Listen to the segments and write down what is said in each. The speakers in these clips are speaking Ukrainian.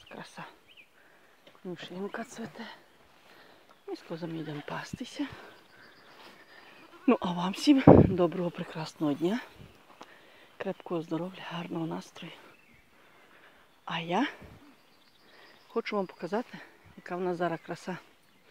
краса. Конюшинка цвете. Ми з козами йдемо пастися. Ну, а вам всім доброго, прекрасного дня. Крепкого здоров'я, гарного настрою. А я хочу вам показати, яка в нас зараз краса.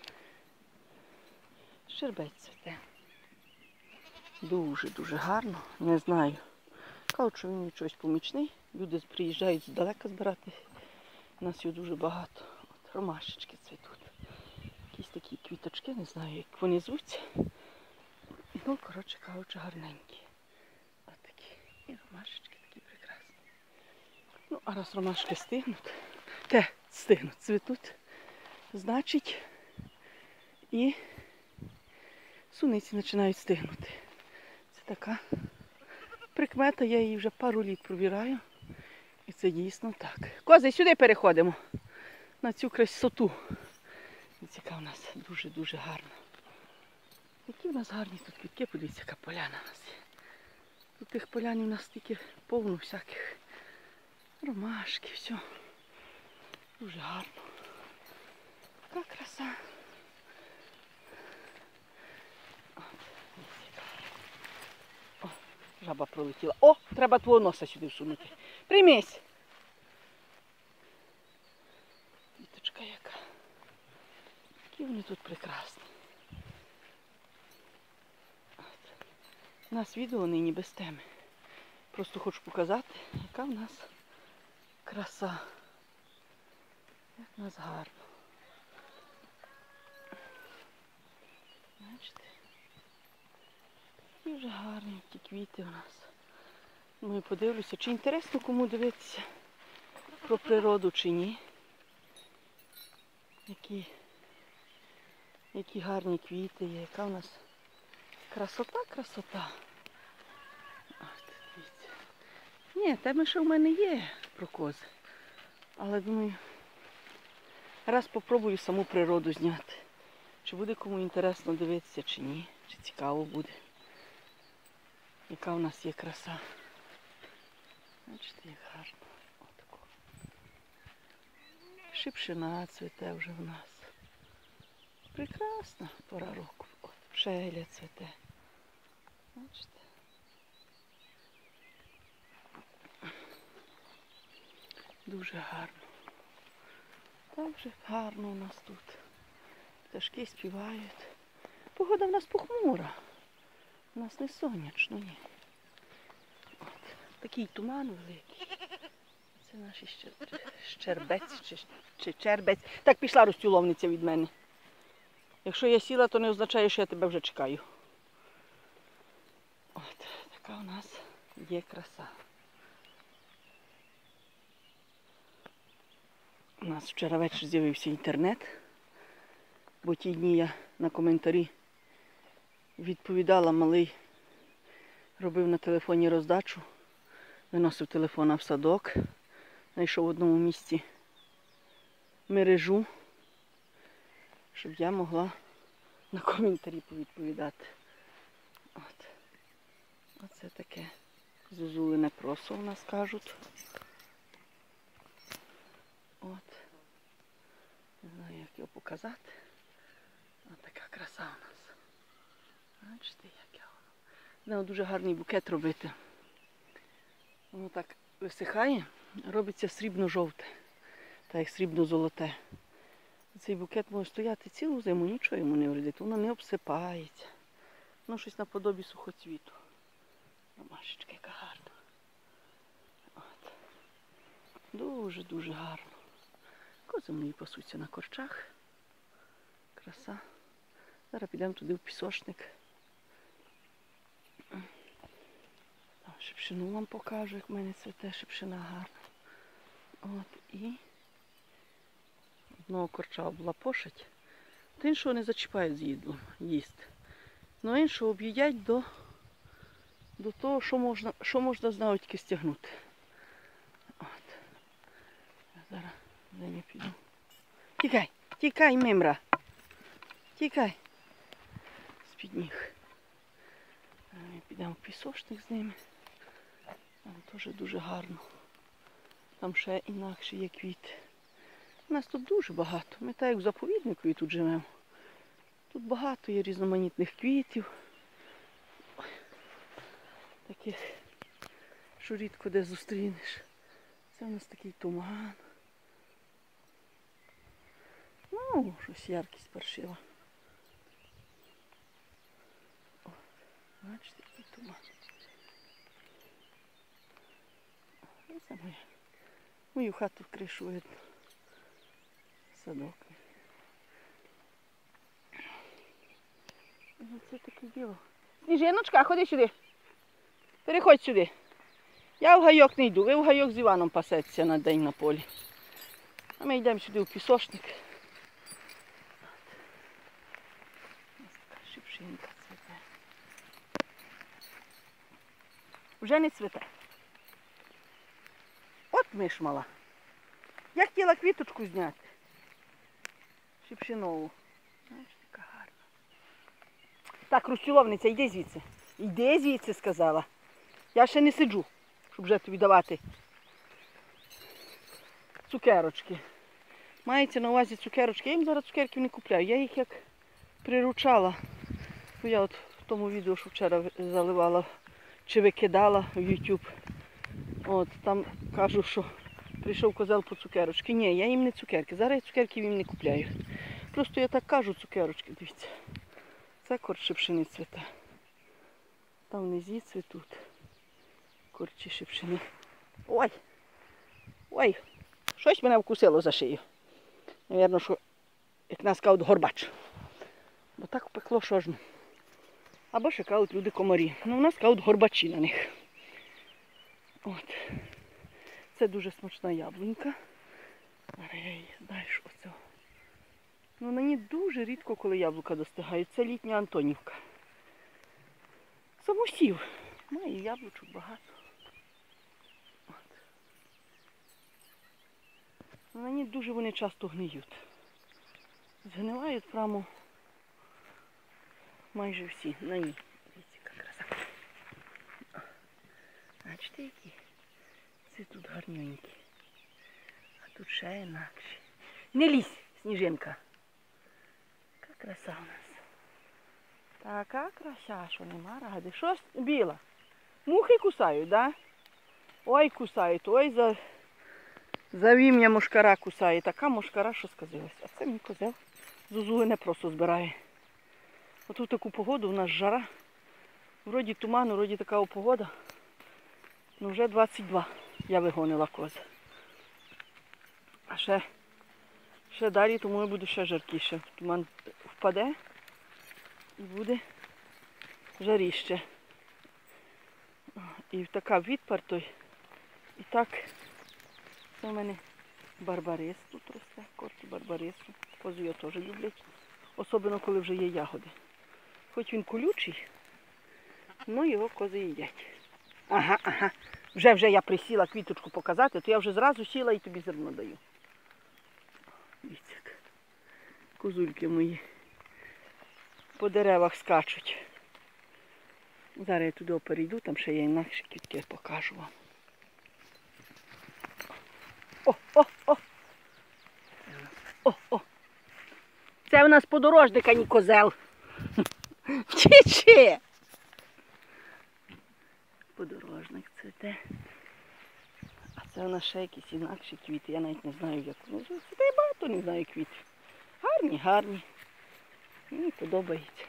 Щербець цвете. Дуже-дуже гарно. Не знаю. Кажуть, що він чогось помічний. Люди приїжджають здалека збирати. У нас його дуже багато. От, ромашечки цвітуть. Якісь такі квіточки, не знаю, як вони звуться. Ну, коротше кажучи, гарненькі. Ось такі. І ромашечки такі прекрасні. Ну, а раз ромашки стигнуть, цвітуть, значить і суниці починають стигнути. Це така прикмета, я її вже пару літ пробираю. І це дійсно так. Кози, сюди переходимо. На цю красоту. Яка в нас дуже-дуже гарна. Які в нас гарні тут квітки, подивіться, яка поляна у нас є. Тут тих полянів у нас тільки повно всяких ромашки, все. Дуже гарно. Така краса. О, жаба пролетіла. О, треба твого носа сюди всунути. Приймись. Квіточка яка. Які вони тут прекрасні. У нас відео нині без теми. Просто хочу показати, яка в нас краса. Як в нас гарно. Бачите? Які вже гарні ті квіти у нас. Ну і подивлюся, чи інтересно кому дивитися про природу, чи ні. Які гарні квіти є, яка в нас красота. Ось, дивіться. Ні, теми ще в мене є про кози. Але думаю, раз спробую саму природу зняти. Чи буде кому інтересно дивитися, чи ні. Чи цікаво буде. Яка в нас є краса. Бачите, як гарно. Отако. Шипшина цвіте вже в нас. Прекрасна пора року. От, пшеля цвіте. Бачите? Дуже гарно. Так же гарно у нас тут. Пташки співають. Погода в нас похмура. У нас не сонячно, ні. От. Такий туман великий. Це наш щербець чи чербець. Так пішла розтюловниця від мене. Якщо я сіла, то не означає, що я тебе вже чекаю. От, така у нас є краса. У нас вчора ввечері з'явився інтернет, бо ті дні я на коментарі відповідала, малий робив на телефоні роздачу, виносив телефона в садок, знайшов в одному місці мережу, щоб я могла на коментарі повідповідати. От. Оце таке зозулене просо у нас кажуть. От. Не знаю, як його показати. Ось така краса у нас. Бачите, яке воно. Треба дуже гарний букет робити. Воно так висихає, робиться срібно-жовте. Так як срібно-золоте. Цей букет може стояти цілу зиму, нічого йому не вредить. Воно не обсипається. Воно щось наподобі сухоцвіту. Ромашечка, яка гарна. От. Дуже-дуже гарно. Кози мої пасуться на корчах. Краса. Зараз підемо туди в пісочник. Там шипшину вам покажу, як в мене цвіте шипшина гарна. От і одного корча облапошить. То іншого не зачіпають з їдлом, їсти. Ну іншого об'їдять до того, що можна з нього тільки стягнути. От. Я зараз за ним піду. Тікай, тікай, мимра. Тікай. З-під ніг. Ми підемо в пісочник з ними. Там теж дуже гарно. Там ще інакше є квіти. У нас тут дуже багато. Ми так як в заповіднику і тут живемо. Тут багато є різноманітних квітів. Таких, що рідко де зустрінеш. Це у нас такий туман. Ну, щось яркість паршива. О, бачите, який туман. Це моя. Мою хату в кришу видно. Садок. Це таке діло. Сніжиночка, ходи сюди. Переходь сюди. Я в гайок не йду, ви в гайок з Іваном пасеться на день на полі. А ми йдемо сюди у пісочник. Ось така шипшинка цвіте. Вже не цвіте. От миш мала. Я хотіла квіточку зняти. Шипшинову. Знаєш, така гарна. Так, розчуловниця, йди звідси. Йди звідси, сказала. Я ще не сиджу, щоб вже тобі давати цукерочки. Мається на увазі цукерочки. Я їм зараз цукерків не купляю. Я їх як приручала. Я от в тому відео, що вчора заливала, чи викидала в YouTube. От, там кажу, що прийшов козел по цукерочки. Ні, я їм не цукерки. Зараз я цукерки їм не купляю. Просто я так кажу цукерочки, дивіться. Це корчі пшени цвіте. Там внизі цвітуть. Корчі шипшини. Ой! Ой! Щось мене вкусило за шию. Навірно, що, як нас кажуть, горбач. Бо так впекло, що ж. Або ще кажуть люди комарі. Ну, у нас кажуть горбачі на них. От. Це дуже смачна яблунька. Зараз я її далі оцього. Ну, на ній дуже рідко, коли яблука достигають. Це літня Антонівка. Самосів. Має яблучок багато. От. На ній дуже вони часто гниють. Згнивають прямо майже всі на ній. Дивіться, яка краса. Бачите, які? Це тут гарненькі. А тут ще інакші. Не лізь, Сніжинка. Яка краса у нас. Така краса, що нема ради. Що біла? Мухи кусають, да? Ой, кусають. Ой, за вім'я мошкара кусає. Така мошкара, що сказилась. А це мій козел. Зузулине просто збирає. От в таку погоду у нас жара. Вроді туман, вроді така погода. Ну вже 22 я вигонила кози. А ще далі, тому буде ще жаркіше. Туман впаде і буде жаріще. І така відпар той. І так, це в мене барбарис тут росте, корки барбарису. Кози його теж люблять. Особливо, коли вже є ягоди. Хоч він колючий, але його кози їдять. Ага, ага. Вже я присіла квіточку показати, то я вже зразу сіла і тобі зерно даю. Дивіться, козульки мої по деревах скачуть. Зараз я туди перейду, там ще є інакші квітки, покажу вам. О! О! Це у нас подорожник, а не козел. Вчичи! Подорожник цвіте. А це у нас ще якісь інакші квіти. Я навіть не знаю, як. Ну, це я багато не знаю квітів. Гарні. Мені подобається.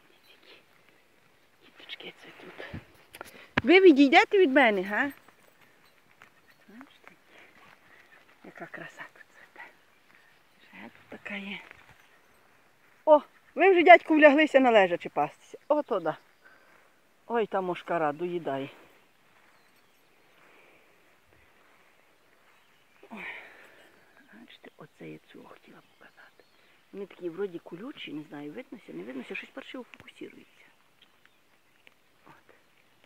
Квіточки цвітуть. Ви відійдете від мене, га? Бачите? Яка краса тут цвіте. Ще тут така є. О, ви вже, дядьку, вляглися на лежачі пастися. Ото да. Ой, та мошкара доїдає. Ой, бачите, оце я цього хотіла показати. Вони такі вроді колючі, не знаю, виднося, не виднося, щось паршиво фокусується. От.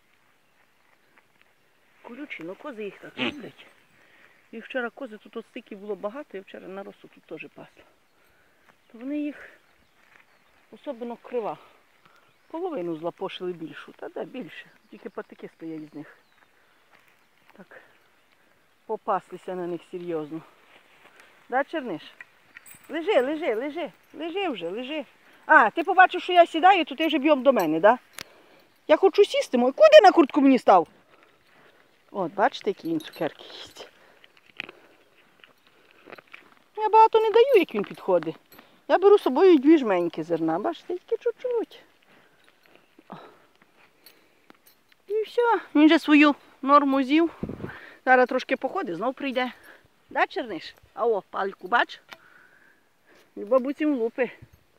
Колючі, але кози їх так люблять. І вчора кози тут от стільки було багато, я вчора на росу тут теж пасла. То вони їх особливо крива. Половину злапошили більшу, та де більше. Тільки патики стоять з них. Так, попаслися на них серйозно. Да, Черниш? Лежи, лежи, лежи. Лежи вже, лежи. А, ти побачив, що я сідаю, то ти вже б'єм до мене, да? Я хочу сісти, мой. Куди на куртку мені став? От, бачите, які він цукерки їсть. Я багато не даю, як він підходить. Я беру з собою 2 жменьки зерна, бачите, тільки чуть-чуть. І все, він же свою норму з'їв. Зараз трошки походить, знов прийде. Да, Черниш? А о, пальку, бач? І бабуці лупи.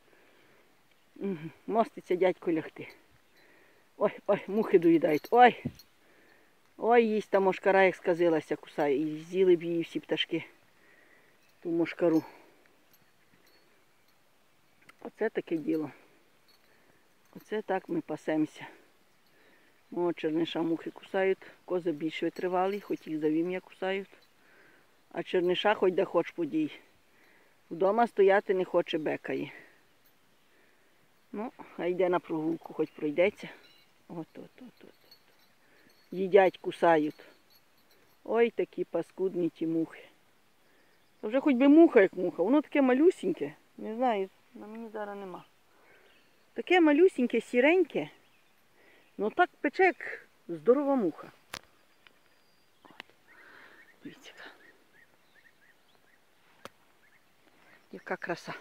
Моститься дядько лягти. Ой, ой, мухи доїдають. Ой. Ой, їсть та мошкара, як сказилася, кусає. І з'їли б її всі пташки. Ту мошкару. Оце таке діло. Оце так ми пасемося. О, Черниша мухи кусають, кози більш витривалі, хоч їх за вім'я кусають. А Черниша хоч де хоч подій. Вдома стояти не хоче, бекає. Ну, а йде на прогулку, хоч пройдеться. От. Їдять, кусають. Ой, такі паскудні ті мухи. Та вже хоч би муха, як муха. Воно таке малюсіньке. Не знаю, на мені зараз нема. Таке малюсіньке, сіреньке. Ну так пече, як здорова муха. Дивіться. Яка краса.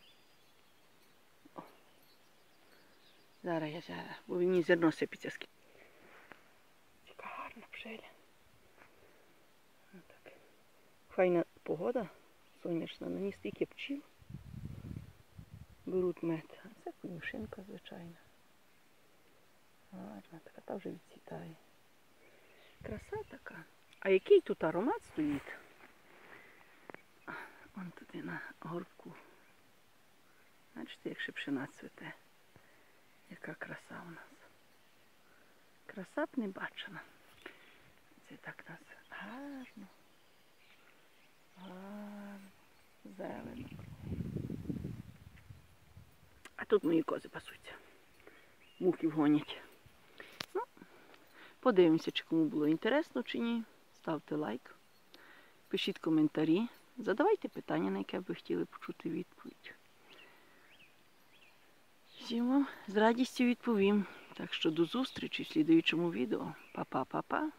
О. Зараз, бо мені зерно сипеться. Яка гарна пшеля. Так. Файна погода, сонячна, на ній стільки пчіл. Беруть мед. А це конюшинка, звичайно. Гарна така, та вже відцвітає. Краса така. А який тут аромат стоїть? Вон туди на горбку. Бачите, як шипшина цвіте. Яка краса у нас. Краса б не бачена. Це так нас гарно. Гарно. Зелено. А тут мої кози пасуться. Мухів гонять. Ну, подивимося, чи кому було інтересно, чи ні. Ставте лайк. Пишіть коментарі. Задавайте питання, на яке ви хотіли почути відповідь. Всім вам з радістю відповім. Так що до зустрічі в слідуючому відео. Па-па-па-па.